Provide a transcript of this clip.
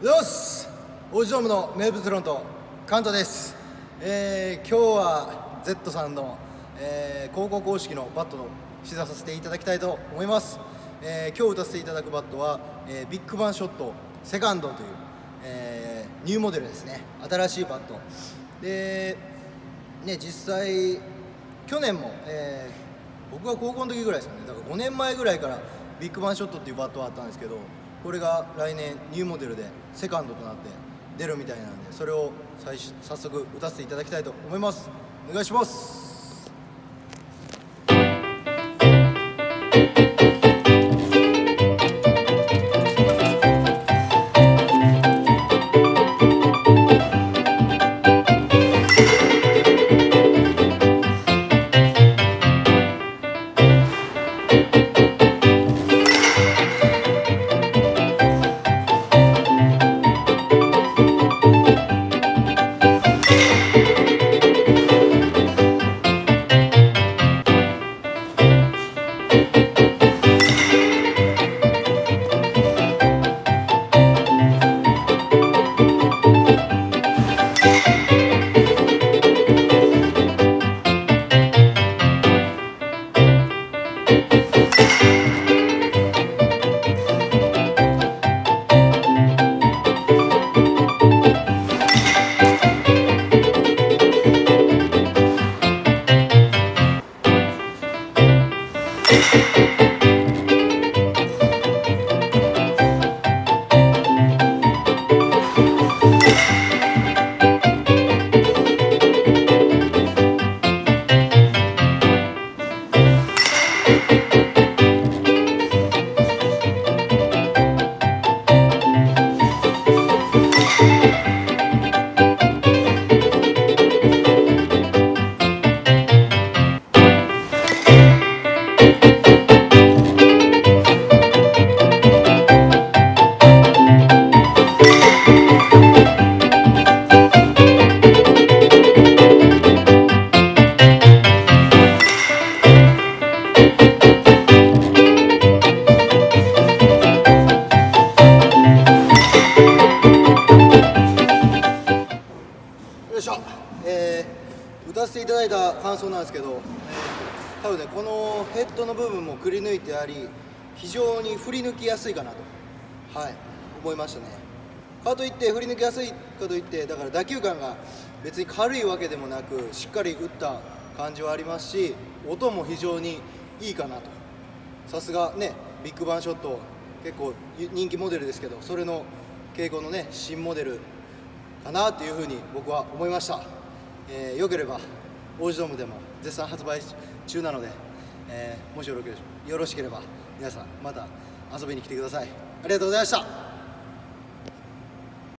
おはようございます。王子ドームの名物フロントカントです。今日は Z さんの、高校公式のバットを試打させていただきたいと思います。今日打たせていただくバットは、ビッグバンショットセカンドという、ニューモデルですね。新しいバットで、ね、実際去年も、僕が高校の時ぐらいですかね。だから5年前ぐらいからビッグバンショットっていうバットはあったんですけど、これが来年ニューモデルでセカンドとなって出るみたいなんで、それを早速打たせていただきたいと思います。お願いします。打たせていただいた感想なんですけど、多分ね、このヘッドの部分もくり抜いてあり、非常に振り抜きやすいかなと、思いましたね。かといって振り抜きやすいかといって、だから打球感が別に軽いわけでもなく、しっかり打った感じはありますし、音も非常にいいかなと。さすがね、ビッグバンショット結構人気モデルですけど、それの傾向のね新モデルかなというふうに僕は思いました。よければ王子ドームでも絶賛発売中なので、もしよろしければ皆さんまた遊びに来てください。ありがとうございました。